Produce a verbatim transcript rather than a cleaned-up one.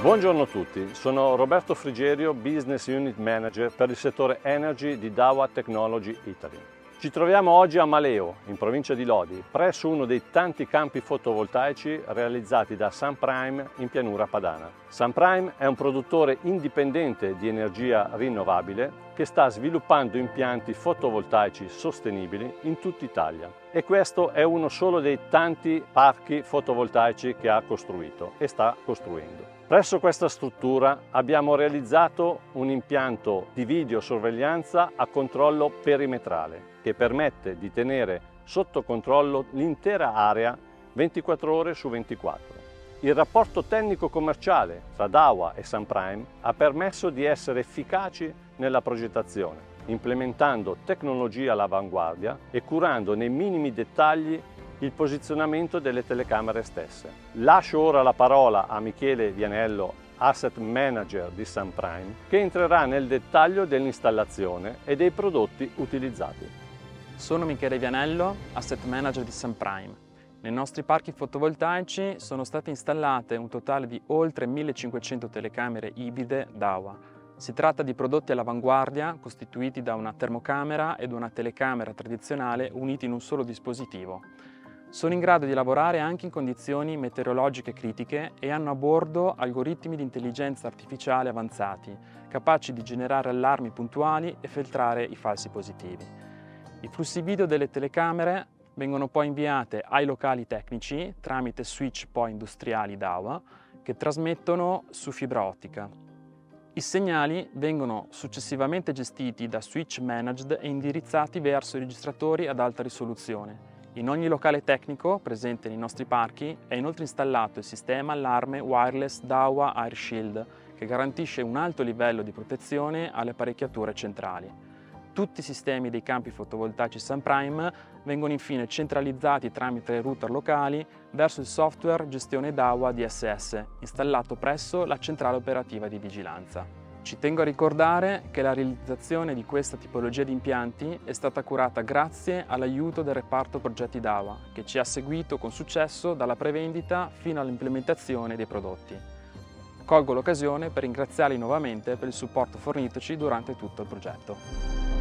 Buongiorno a tutti, sono Roberto Frigerio, Business Unit Manager per il settore Energy di Dawa Technology Italy. Ci troviamo oggi a Maleo, in provincia di Lodi, presso uno dei tanti campi fotovoltaici realizzati da Sunprime in pianura padana. Sunprime è un produttore indipendente di energia rinnovabile che sta sviluppando impianti fotovoltaici sostenibili in tutta Italia. E questo è uno solo dei tanti parchi fotovoltaici che ha costruito e sta costruendo. Presso questa struttura abbiamo realizzato un impianto di videosorveglianza a controllo perimetrale che permette di tenere sotto controllo l'intera area ventiquattro ore su ventiquattro. Il rapporto tecnico-commerciale tra Dawa e Sunprime ha permesso di essere efficaci nella progettazione, implementando tecnologia all'avanguardia e curando nei minimi dettagli il posizionamento delle telecamere stesse. Lascio ora la parola a Michele Vianello, Asset Manager di Sunprime, che entrerà nel dettaglio dell'installazione e dei prodotti utilizzati. Sono Michele Vianello, Asset Manager di Sunprime. Nei nostri parchi fotovoltaici sono state installate un totale di oltre millecinquecento telecamere ibride Dawa. Si tratta di prodotti all'avanguardia costituiti da una termocamera ed una telecamera tradizionale uniti in un solo dispositivo. Sono in grado di lavorare anche in condizioni meteorologiche critiche e hanno a bordo algoritmi di intelligenza artificiale avanzati, capaci di generare allarmi puntuali e filtrare i falsi positivi. I flussi video delle telecamere vengono poi inviate ai locali tecnici tramite switch poi industriali Dawa che trasmettono su fibra ottica. I segnali vengono successivamente gestiti da switch managed e indirizzati verso i registratori ad alta risoluzione. In ogni locale tecnico presente nei nostri parchi è inoltre installato il sistema allarme wireless Dawa Air Shield che garantisce un alto livello di protezione alle apparecchiature centrali. Tutti i sistemi dei campi fotovoltaici Sunprime vengono infine centralizzati tramite router locali verso il software gestione Dawa D S S installato presso la centrale operativa di vigilanza. Ci tengo a ricordare che la realizzazione di questa tipologia di impianti è stata curata grazie all'aiuto del reparto progetti Dawa, che ci ha seguito con successo dalla prevendita fino all'implementazione dei prodotti. Colgo l'occasione per ringraziarli nuovamente per il supporto fornitoci durante tutto il progetto.